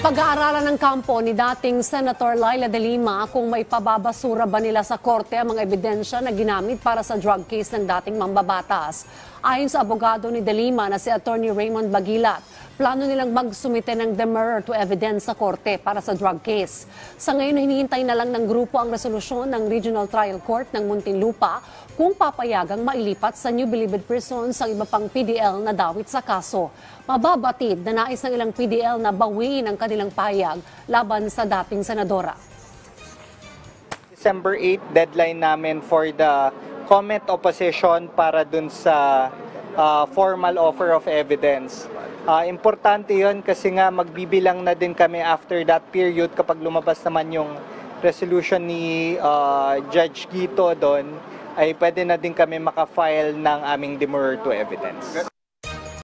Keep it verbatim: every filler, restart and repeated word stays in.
Pag-aaralan ng kampo ni dating Senator Laila de Lima kung may pababasura ba nila sa korte ang mga ebidensya na ginamit para sa drug case ng dating mambabatas. Ayon sa abogado ni de Lima na si Attorney Raymond Bagilat, plano nilang magsumite ng demurrer to evidence sa korte para sa drug case. Sa ngayon, hinihintay na lang ng grupo ang resolusyon ng Regional Trial Court ng Muntinlupa kung papayagang mailipat sa New Bilibid Prison sa iba pang P D L na dawit sa kaso. Mababatid na nais ng ilang P D L na bawiin ang kanilang pahayag laban sa dating senadora. December eighth, deadline namin for the comment opposition para dun sa uh, formal offer of evidence. Uh, importante yun kasi nga magbibilang na din kami after that period kapag lumabas naman yung resolution ni uh, Judge Guito doon, ay pwede na din kami makafile ng aming demurrer to evidence.